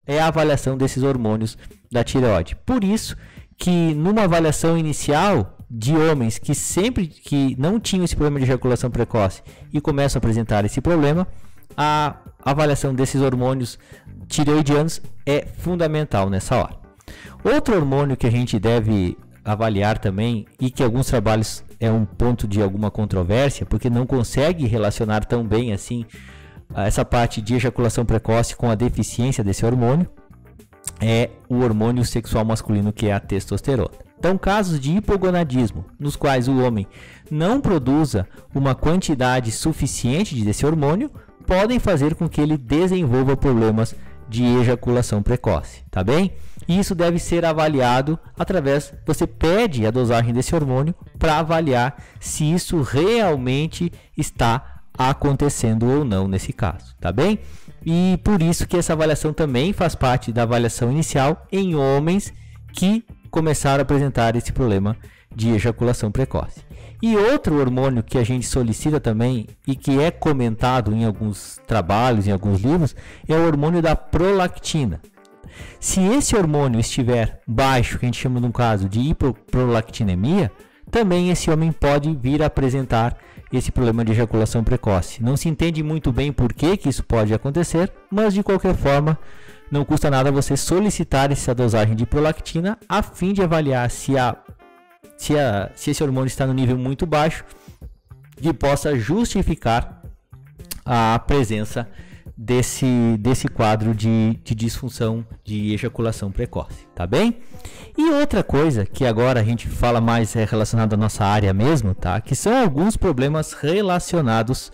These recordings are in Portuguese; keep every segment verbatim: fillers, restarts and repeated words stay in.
é a avaliação desses hormônios da tireoide. Por isso que numa avaliação inicial de homens que sempre que não tinham esse problema de ejaculação precoce e começam a apresentar esse problema, a avaliação desses hormônios tireoidianos é fundamental nessa hora. Outro hormônio que a gente deve avaliar também, e que alguns trabalhos é um ponto de alguma controvérsia, porque não consegue relacionar tão bem assim essa parte de ejaculação precoce com a deficiência desse hormônio, é o hormônio sexual masculino, que é a testosterona. Então, casos de hipogonadismo, nos quais o homem não produza uma quantidade suficiente desse hormônio, podem fazer com que ele desenvolva problemas de ejaculação precoce, tá bem? E isso deve ser avaliado através, você pede a dosagem desse hormônio para avaliar se isso realmente está acontecendo ou não nesse caso, tá bem? E por isso que essa avaliação também faz parte da avaliação inicial em homens que começaram a apresentar esse problema de ejaculação precoce. E outro hormônio que a gente solicita também e que é comentado em alguns trabalhos, em alguns livros, é o hormônio da prolactina. Se esse hormônio estiver baixo, que a gente chama de um caso de hipoprolactinemia, também esse homem pode vir a apresentar esse problema de ejaculação precoce. Não se entende muito bem por que que isso pode acontecer, mas de qualquer forma não custa nada você solicitar essa dosagem de prolactina a fim de avaliar se, a, se, a, se esse hormônio está no nível muito baixo que possa justificar a presença desse, desse quadro de, de disfunção de ejaculação precoce, tá bem? E outra coisa que agora a gente fala mais é relacionada à nossa área mesmo, tá? Que são alguns problemas relacionados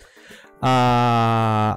a,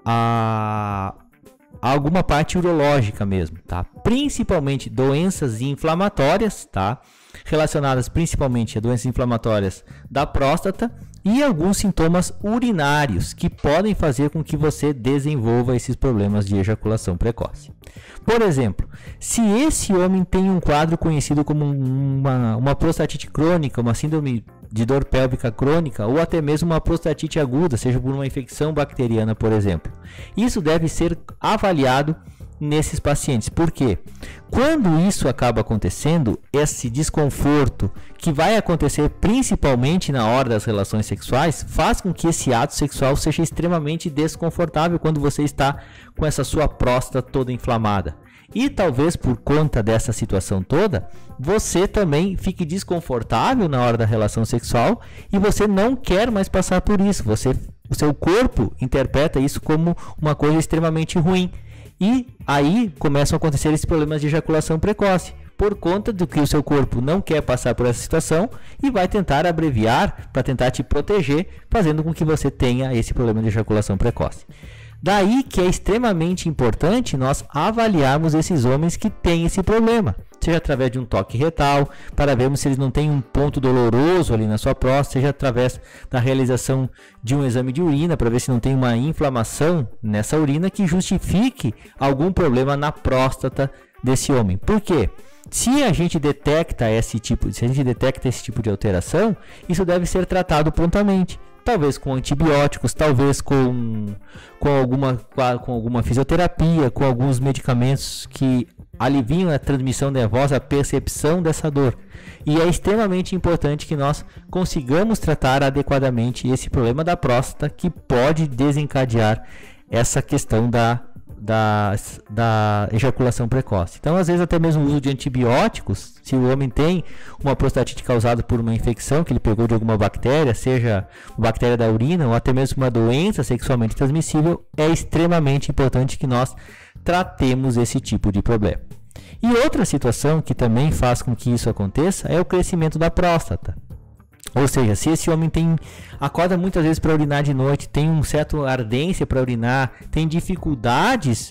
a, a alguma parte urológica mesmo, tá? Principalmente doenças inflamatórias, tá? Relacionadas principalmente a doenças inflamatórias da próstata e alguns sintomas urinários que podem fazer com que você desenvolva esses problemas de ejaculação precoce. Por exemplo, se esse homem tem um quadro conhecido como uma, uma prostatite crônica, uma síndrome de dor pélvica crônica ou até mesmo uma prostatite aguda, seja por uma infecção bacteriana, por exemplo, isso deve ser avaliado nesses pacientes. Por quê? Quando isso acaba acontecendo, esse desconforto que vai acontecer principalmente na hora das relações sexuais, faz com que esse ato sexual seja extremamente desconfortável quando você está com essa sua próstata toda inflamada. E talvez por conta dessa situação toda, você também fique desconfortável na hora da relação sexual e você não quer mais passar por isso. Você, o seu corpo interpreta isso como uma coisa extremamente ruim. E aí começam a acontecer esses problemas de ejaculação precoce, por conta do que o seu corpo não quer passar por essa situação e vai tentar abreviar para tentar te proteger, fazendo com que você tenha esse problema de ejaculação precoce. Daí que é extremamente importante nós avaliarmos esses homens que têm esse problema, seja através de um toque retal, para vermos se eles não têm um ponto doloroso ali na sua próstata, seja através da realização de um exame de urina, para ver se não tem uma inflamação nessa urina que justifique algum problema na próstata desse homem. Por quê? Se a gente detecta esse tipo, se a gente detecta esse tipo de alteração, isso deve ser tratado prontamente. Talvez com antibióticos, talvez com, com, alguma, com alguma fisioterapia, com alguns medicamentos que aliviam a transmissão nervosa, a percepção dessa dor. E é extremamente importante que nós consigamos tratar adequadamente esse problema da próstata, que pode desencadear essa questão da, da, da ejaculação precoce. Então, às vezes, até mesmo o uso de antibióticos, se o homem tem uma prostatite causada por uma infecção que ele pegou de alguma bactéria, seja bactéria da urina ou até mesmo uma doença sexualmente transmissível, é extremamente importante que nós tratemos esse tipo de problema. E outra situação que também faz com que isso aconteça é o crescimento da próstata. Ou seja, se esse homem tem, acorda muitas vezes para urinar de noite, tem um certo ardência para urinar, tem dificuldades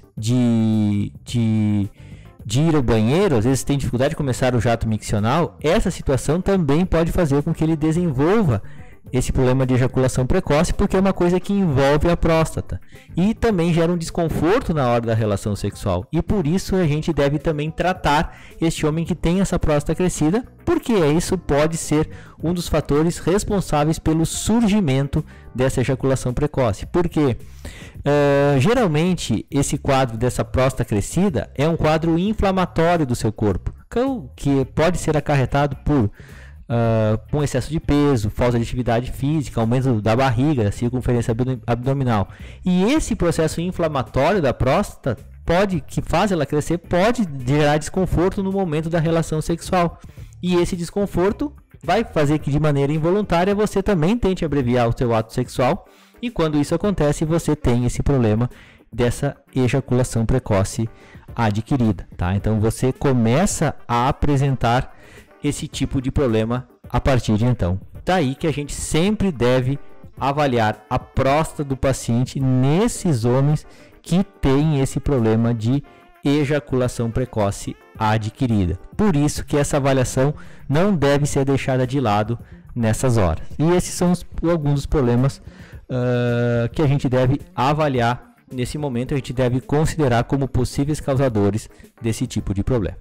de, de, de ir ao banheiro, às vezes tem dificuldade de começar o jato miccional, essa situação também pode fazer com que ele desenvolva esse problema de ejaculação precoce, porque é uma coisa que envolve a próstata e também gera um desconforto na hora da relação sexual. E por isso a gente deve também tratar este homem que tem essa próstata crescida, porque isso pode ser um dos fatores responsáveis pelo surgimento dessa ejaculação precoce. Porque uh, geralmente esse quadro dessa próstata crescida é um quadro inflamatório do seu corpo, que pode ser acarretado por Uh, com excesso de peso, falta de atividade física, aumento da barriga, circunferência abdominal. E esse processo inflamatório da próstata pode, que faz ela crescer, pode gerar desconforto no momento da relação sexual. E esse desconforto vai fazer que de maneira involuntária você também tente abreviar o seu ato sexual. E quando isso acontece, você tem esse problema dessa ejaculação precoce adquirida, tá? Então você começa a apresentar esse tipo de problema a partir de então. Daí que a gente sempre deve avaliar a próstata do paciente nesses homens que têm esse problema de ejaculação precoce adquirida. Por isso que essa avaliação não deve ser deixada de lado nessas horas. E esses são os, alguns dos problemas uh, que a gente deve avaliar nesse momento. A gente deve considerar como possíveis causadores desse tipo de problema.